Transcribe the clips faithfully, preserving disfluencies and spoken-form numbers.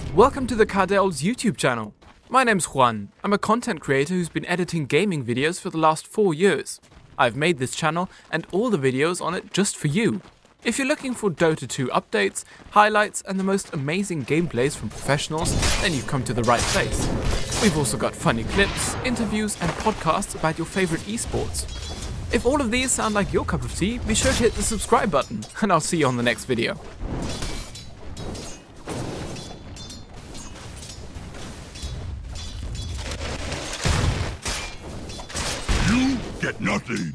Welcome to the Cardel's YouTube channel. My name's Juan. I'm a content creator who's been editing gaming videos for the last four years. I've made this channel and all the videos on it just for you. If you're looking for Dota two updates, highlights and the most amazing gameplays from professionals, then you've come to the right place. We've also got funny clips, interviews and podcasts about your favorite esports. If all of these sound like your cup of tea, be sure to hit the subscribe button and I'll see you on the next video. You get nothing!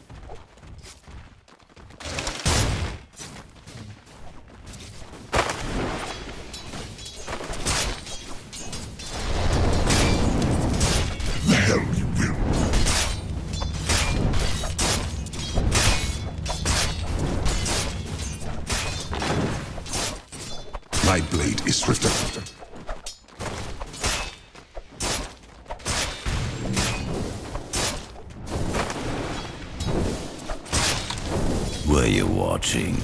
The hell you will! My blade is swifter. Were you watching?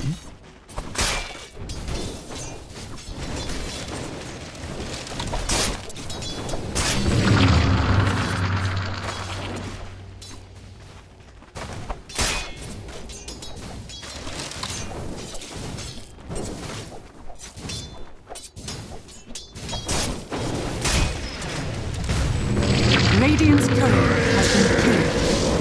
Radiant's courier has been killed.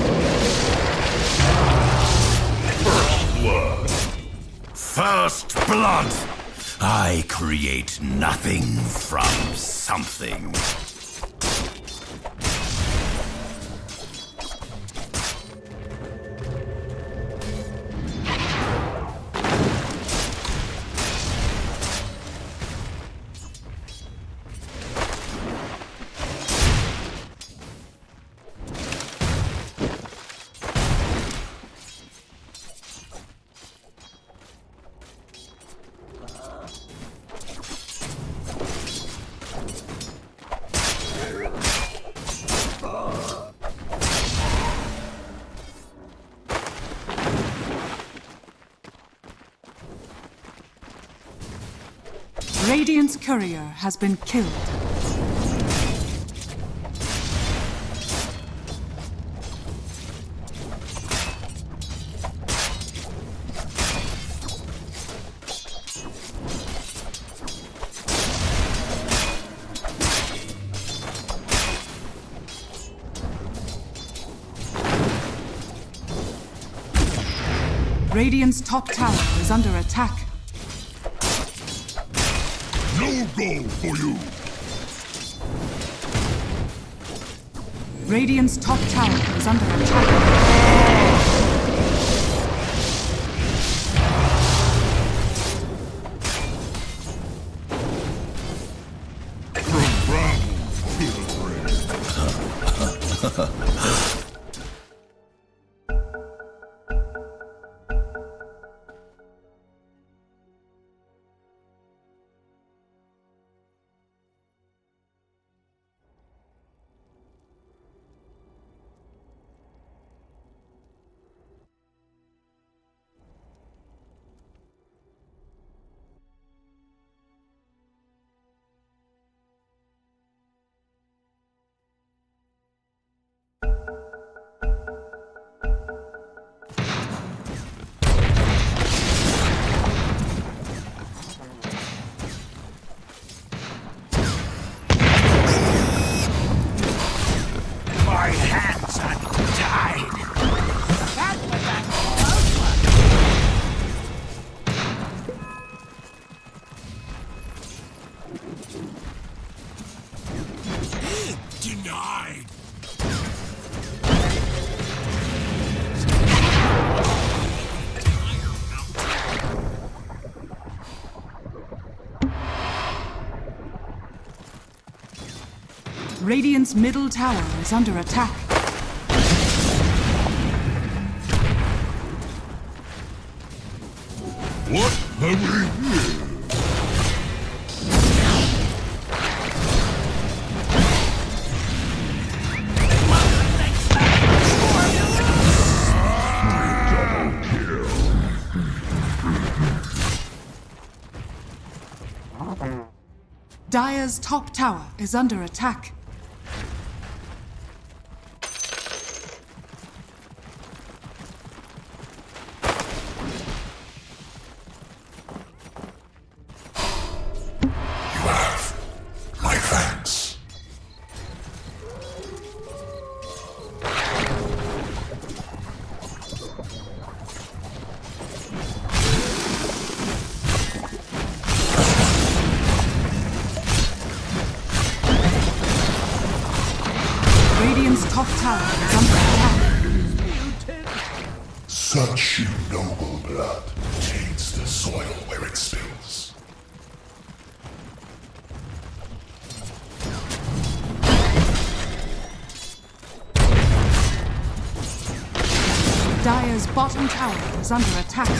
First blood! I create nothing from something. Radiant's courier has been killed. Radiant's top tower is under attack. No goal for you! Radiant's top tower is under attack. From Bravo to the red. My hands are tied. That was a close one. Denied. Radiant's middle tower is under attack. What have we here? Double kill. Dire's top tower is under attack. You have my thanks. Radiant's top tower is under attack. Such noble blood taints the soil where it spills. Dire's bottom tower is under attack.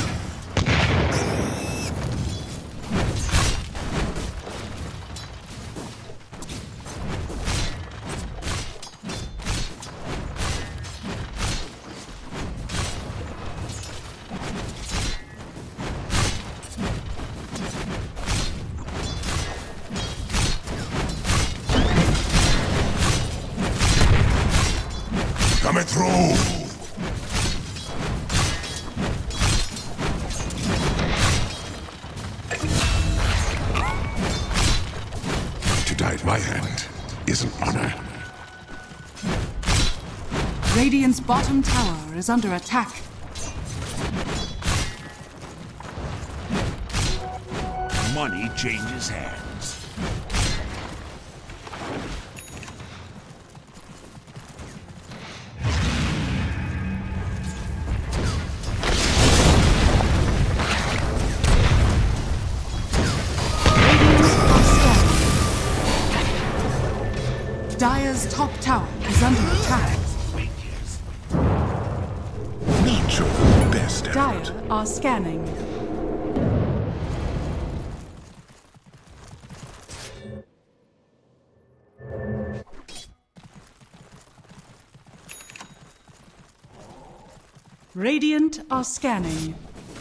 Coming through! To die at my hand is an honor. Radiant's bottom tower is under attack. Money changes hands. Dire's top tower is under attack. Not your best effort. Dire are scanning. Radiant are scanning.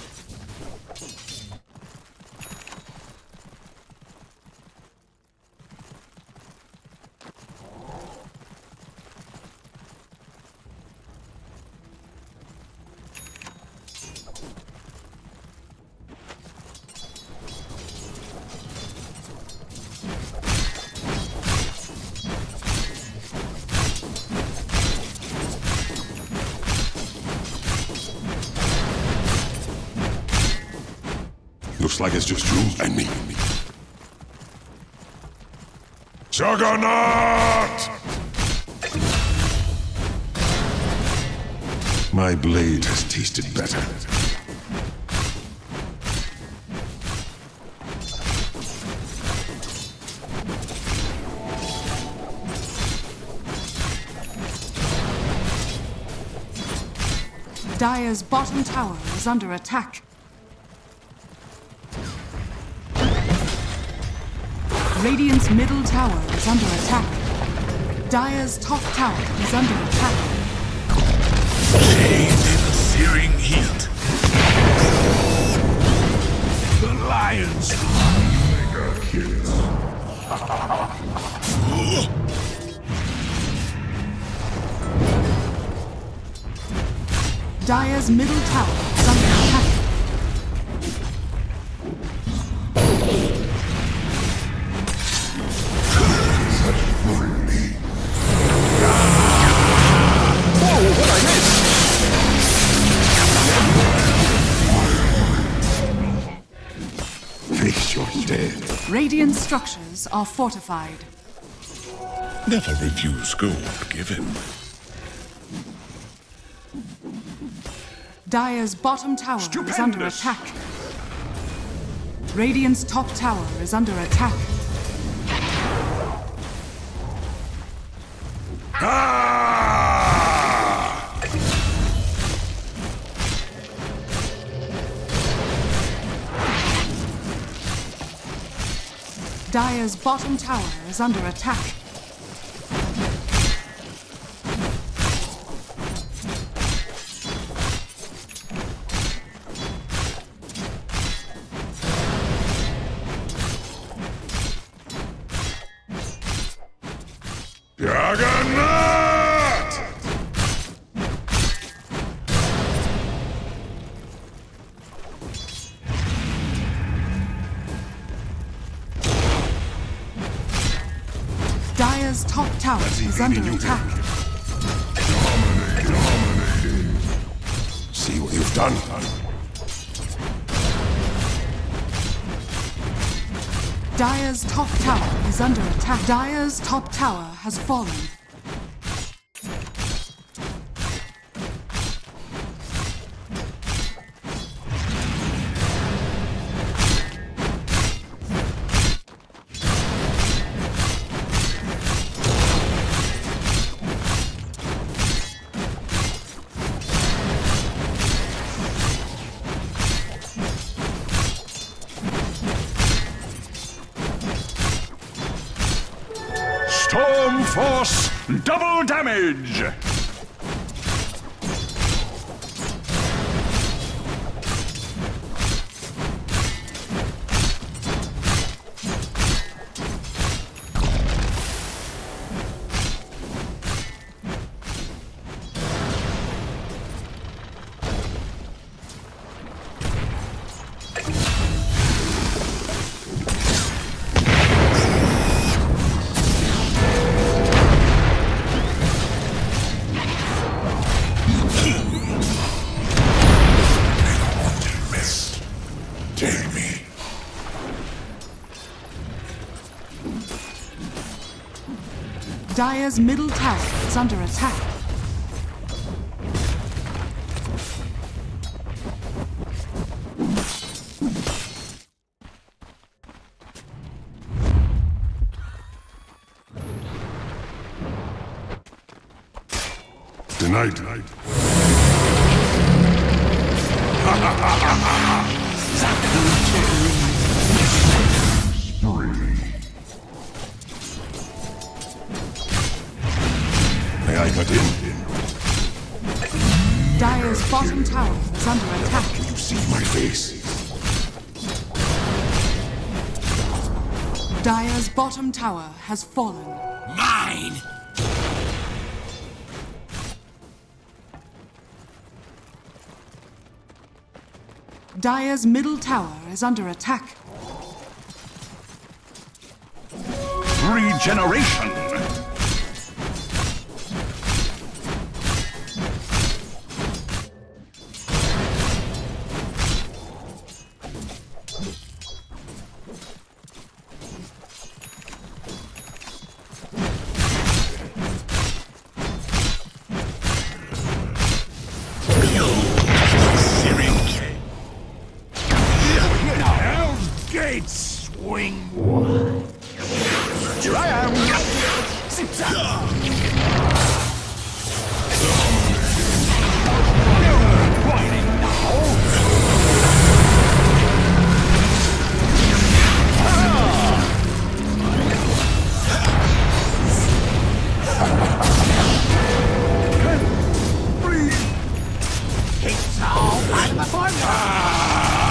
Looks like it's just you and me. Juggernaut! My blade has tasted better. Dire's bottom tower is under attack. Radiant's middle tower is under attack. Dire's top tower is under attack. Bathed in the searing heat. The lions. Mega kills. Dire's middle tower is under attack. Face your death. Radiant structures are fortified. Never refuse gold given. Dire's bottom tower is under Stupendous. attack. Radiant's top tower is under attack. Ah! Dire's bottom tower is under attack. Juggernaut! Dire's top tower is under attack. Dominating, dominating. See what you've done? Dire's top tower is under attack. Dire's top tower has fallen. Storm Force, double damage! Take me. Dire's middle tower is under attack. Tonight. Tonight. May I cut in? Dire's bottom tower is under attack. Do you see my face? Dire's bottom tower has fallen. Mine! Dire's middle tower is under attack. Regeneration! Gates swing wide. Here I am. Zip-zap. No whining now. Breathe. It's all right before me.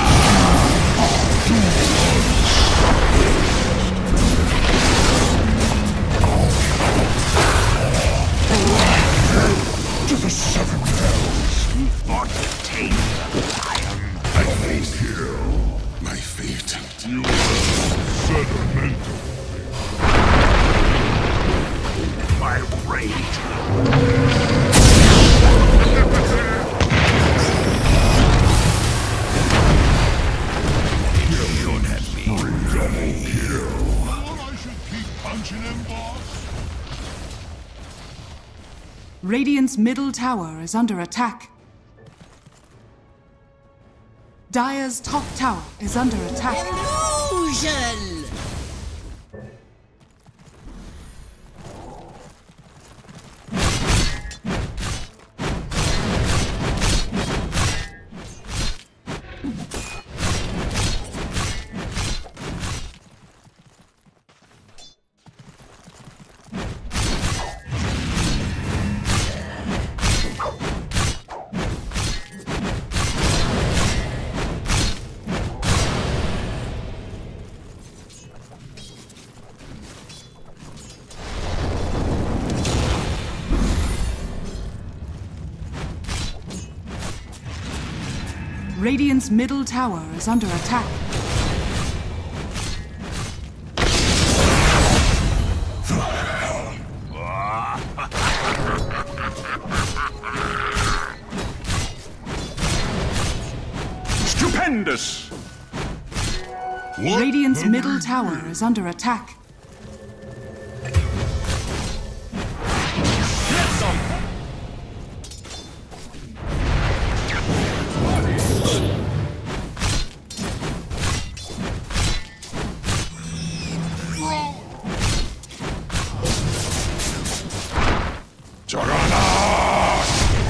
To the seven hells. Not tame the lion. I face kill. My fate. You are sentimental. My rage. You should have been. Double kill. Well, I should keep punching him, boss. Radiant's middle tower is under attack. Dire's top tower is under attack. Illusion! Radiant's middle tower is under attack. Stupendous! What? Radiant's middle tower is under attack. Juggernaut!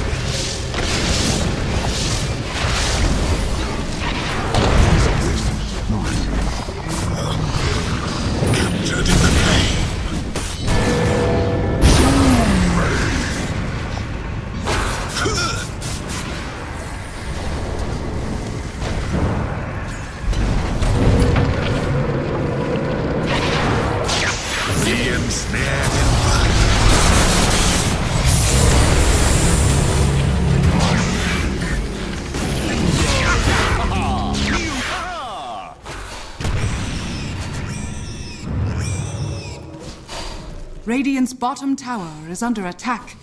Captured in the flame. The ensnared in fire. Radiant's bottom tower is under attack.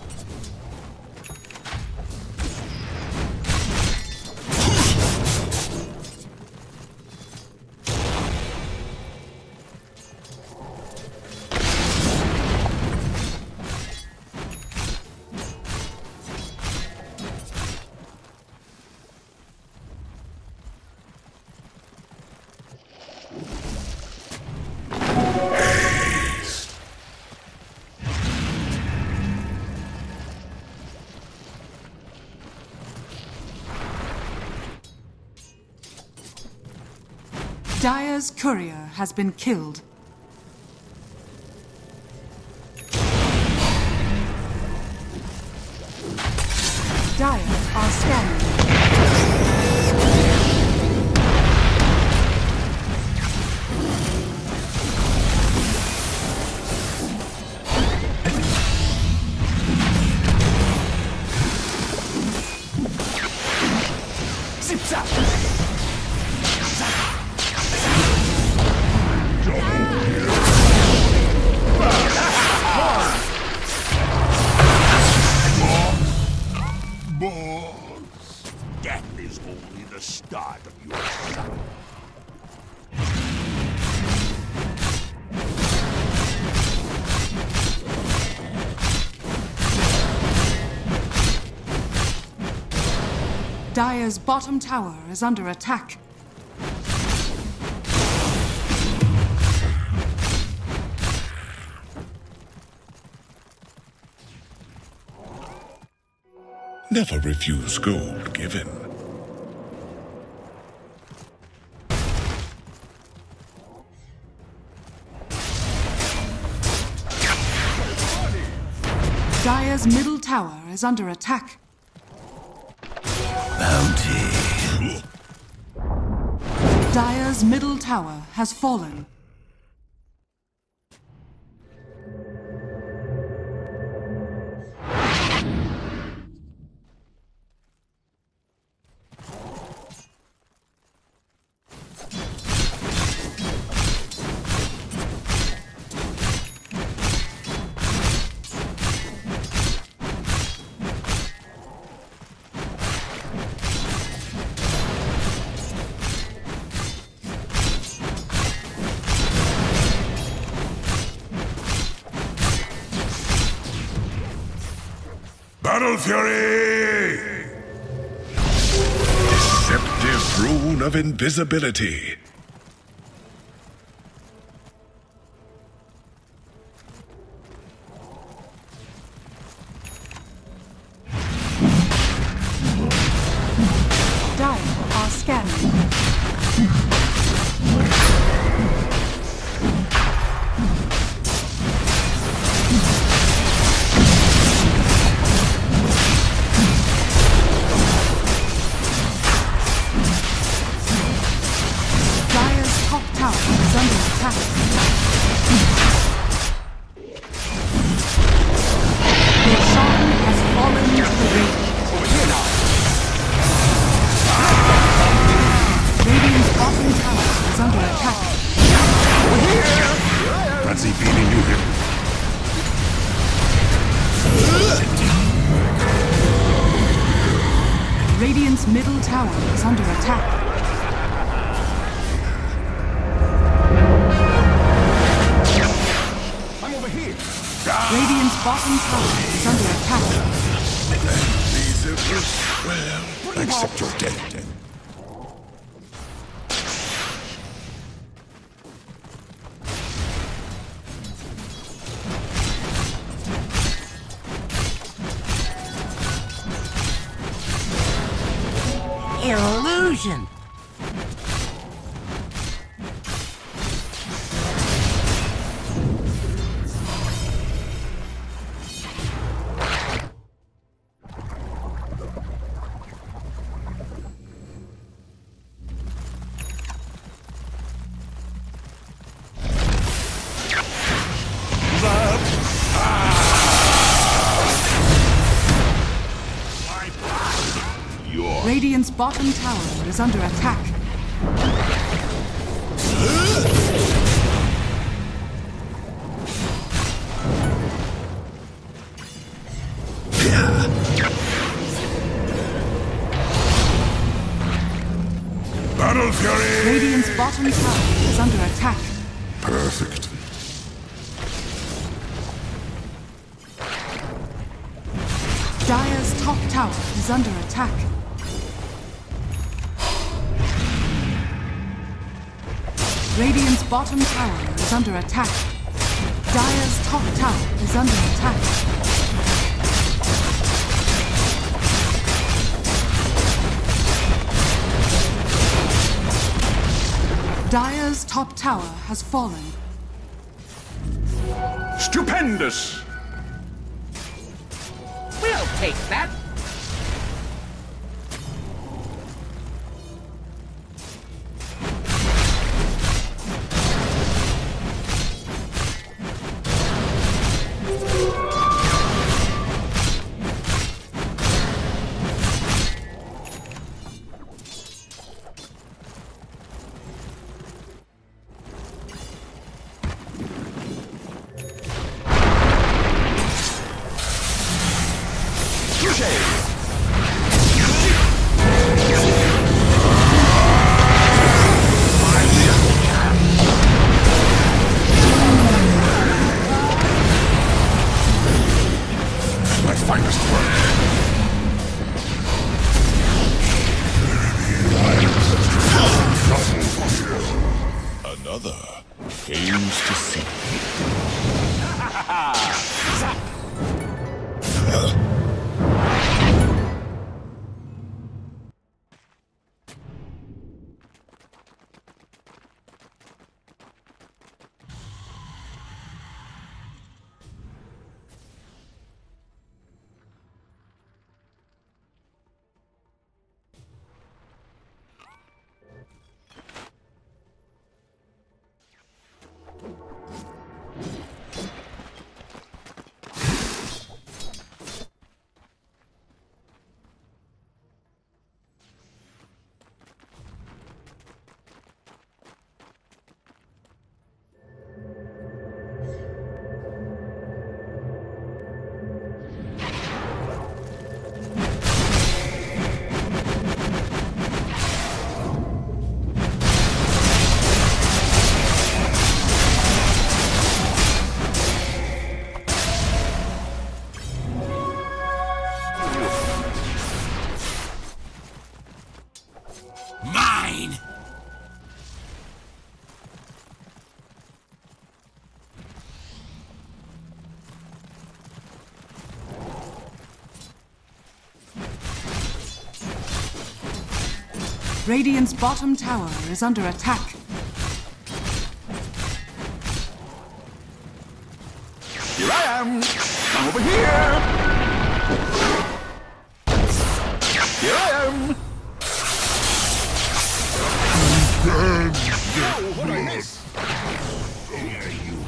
Dire's courier has been killed. Dire are scanning. Boss, death is only the start of your suffering. Dire's bottom tower is under attack. Never refuse gold given. Dire's middle tower is under attack. Bounty. Dire's middle tower has fallen. Battle Fury! Deceptive rune of invisibility. Dire are scanning. Radiant's middle tower is under attack. I'm over here. Radiant's bottom tower is under attack. Well, accept your death. Illusion. Radiant's bottom tower is under attack. Battle Fury! Radiant's bottom tower is under attack. Perfect. Dire's top tower is under attack. Radiant's bottom tower is under attack. Dire's top tower is under attack. Dire's top tower has fallen. Stupendous! We'll take that. Radiant's bottom tower is under attack. Here I am! I'm over here! Here I am! Oh, what I miss? Dare you?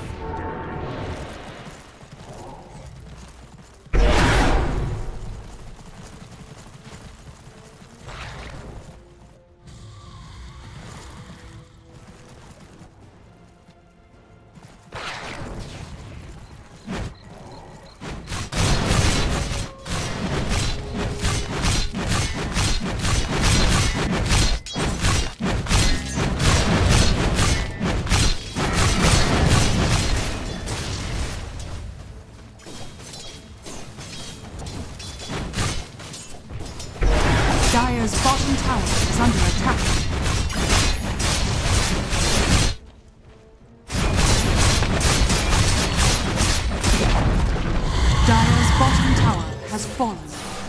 bottom tower has fallen.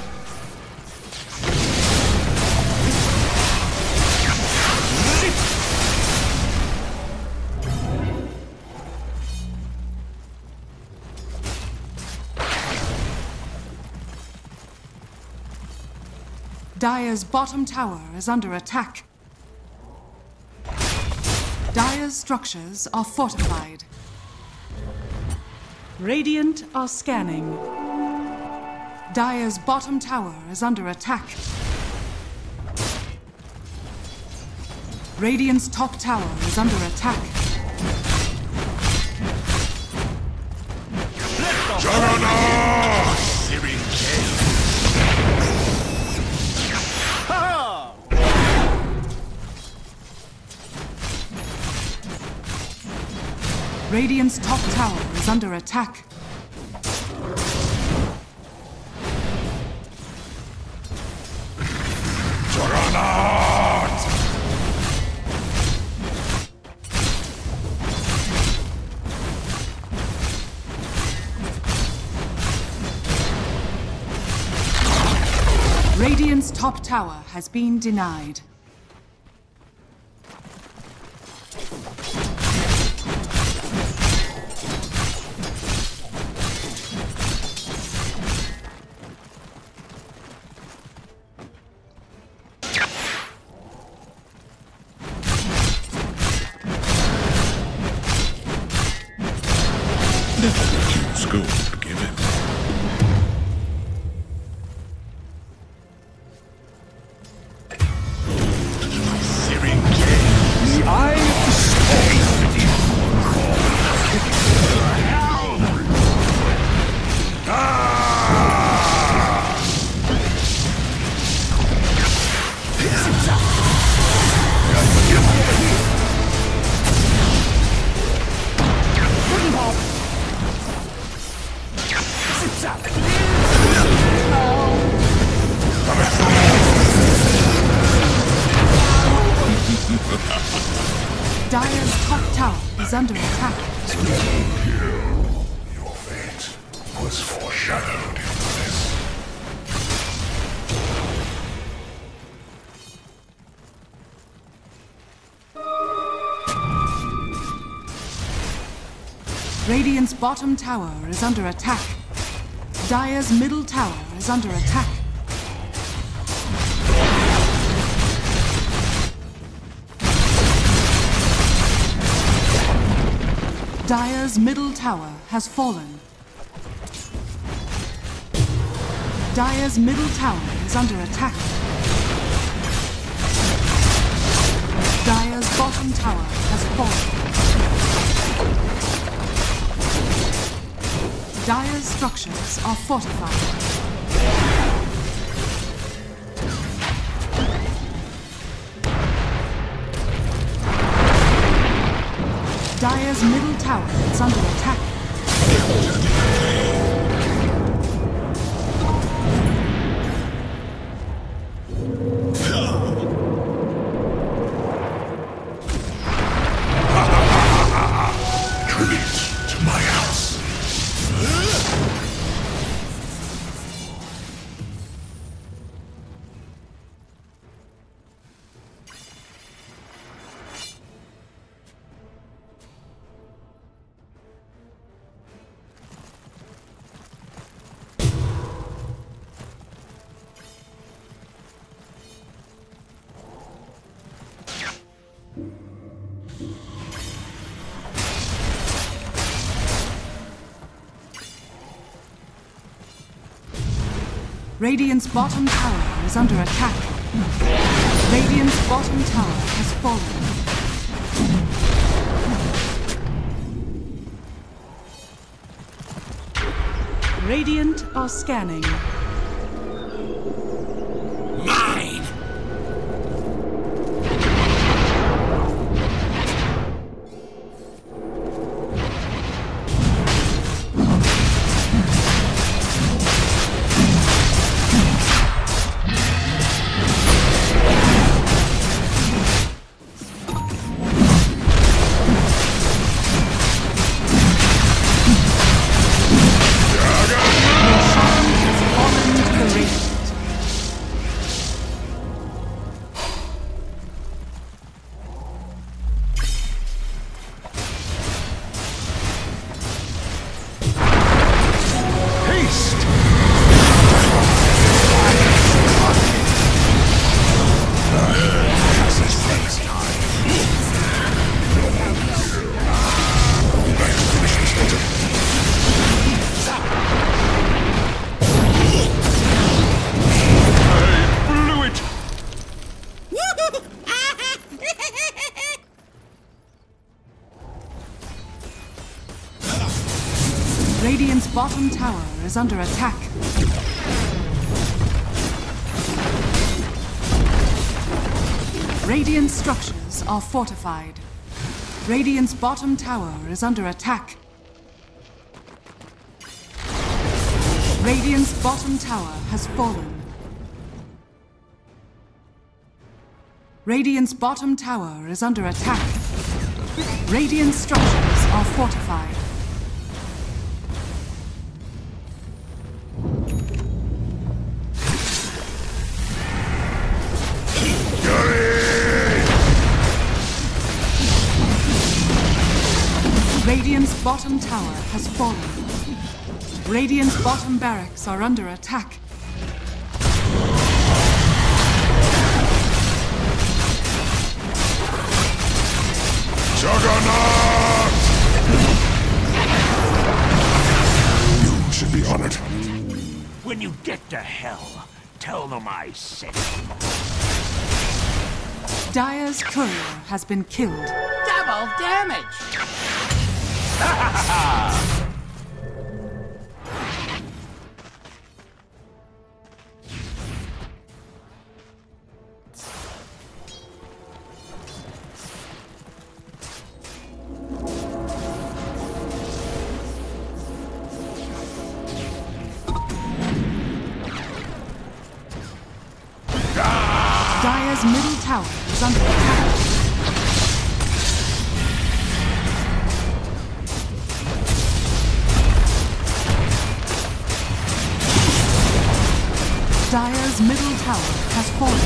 Dire's bottom tower is under attack. Dire's structures are fortified. Radiant are scanning. Dire's bottom tower is under attack. Radiant's top tower is under attack. Juggernaut! Radiant's top tower is under attack. Juggernaut! Radiant's top tower has been denied. Let's go. Give it. The eye of the storm is Dire's top tower is under attack. Your fate was foreshadowed in this. Radiant's bottom tower is under attack. Dire's middle tower is under attack. Dire's middle tower has fallen. Dire's middle tower is under attack. Dire's bottom tower has fallen. Dire's structures are fortified. Dire's middle tower is under attack. Tribute to my house. Radiant's bottom tower is under attack. Radiant's bottom tower has fallen. Radiant are scanning. mine! Your Radiant's bottom tower is under attack. Radiant structures are fortified. Radiant's bottom tower is under attack. Radiant's bottom tower has fallen. Radiant's bottom tower is under attack. Radiant structures are fortified. Radiant's bottom tower has fallen. Radiant's bottom barracks are under attack. Juggernaut! You should be honored. When you get to hell, tell them I sent you. Dire's courier has been killed. Double damage! Dire's middle tower is under attack. Dire's middle tower has fallen.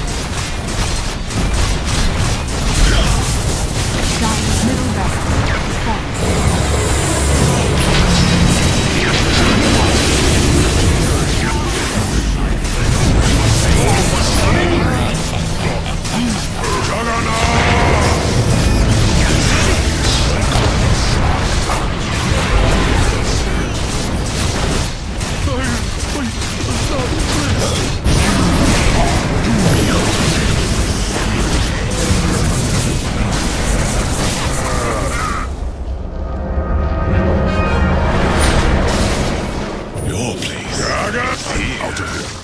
Dire's middle barracks has fallen. Your place. Out of here.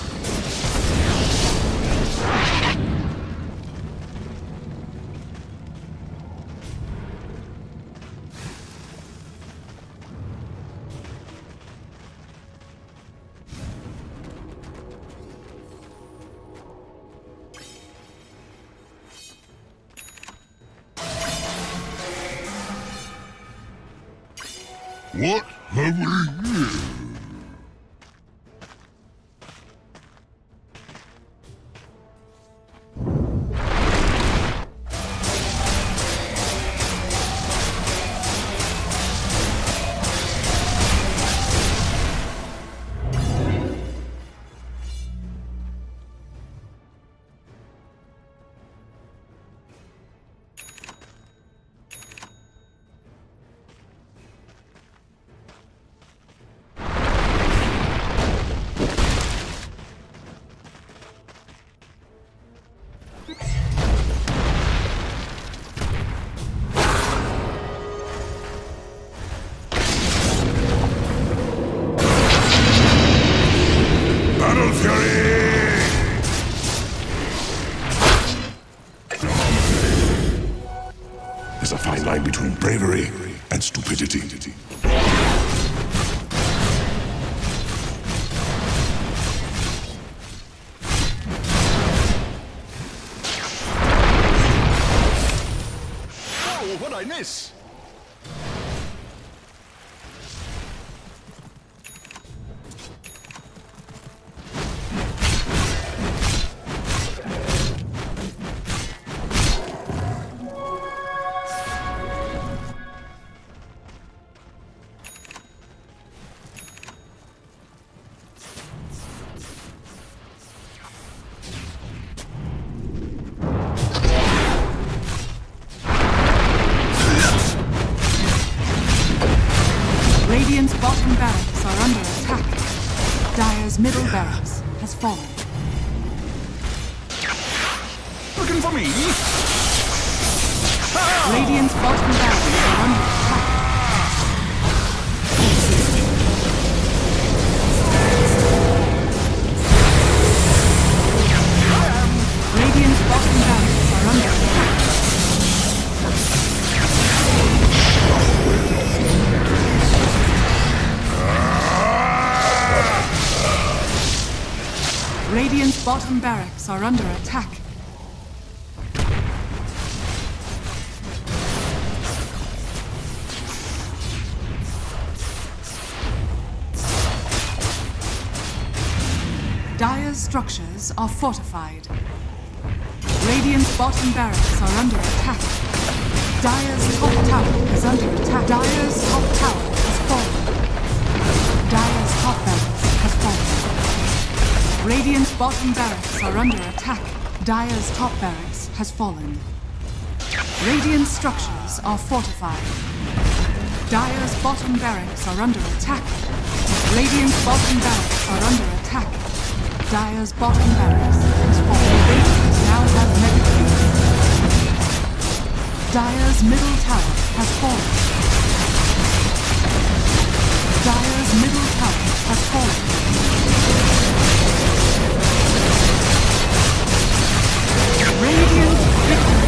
What have we here? There's a fine line between bravery and stupidity. Oh, what'd I miss? Radiant's bottom barracks are under attack. Dire's middle barracks has fallen. Looking for me? Radiant's bottom barracks are under attack. bottom barracks are under attack. Dire's structures are fortified. Radiant's bottom barracks are under attack. Dire's top tower is under attack. Dire's top tower has fallen. Dire's top barracks has fallen. Radiant's bottom barracks are under attack. Dire's top barracks has fallen. Radiant's structures are fortified. Dire's bottom barracks are under attack. Radiant's bottom barracks are under attack. Dire's bottom barracks has fallen. Radiant now has medicated. Dire's middle tower has fallen. Dire's middle tower has fallen. Radiant victory!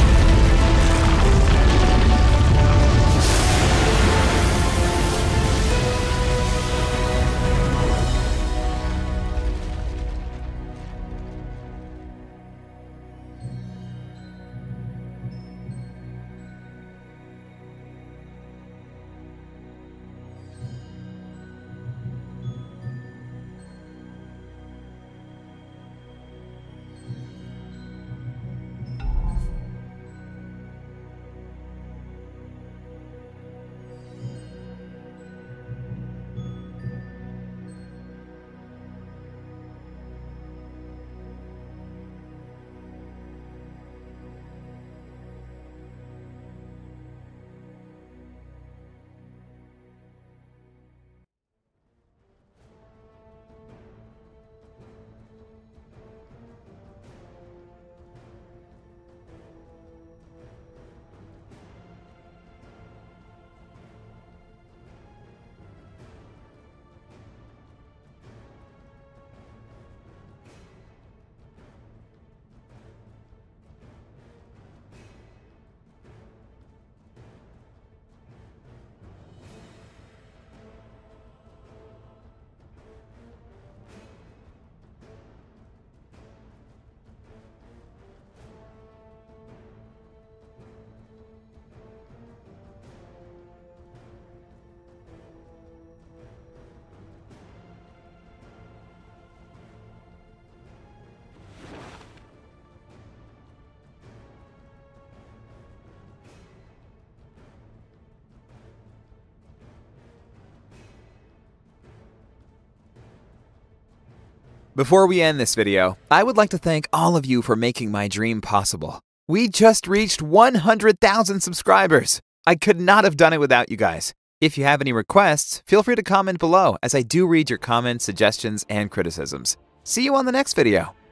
Before we end this video, I would like to thank all of you for making my dream possible. We just reached one hundred thousand subscribers. I could not have done it without you guys. If you have any requests, feel free to comment below, as I do read your comments, suggestions, and criticisms. See you on the next video.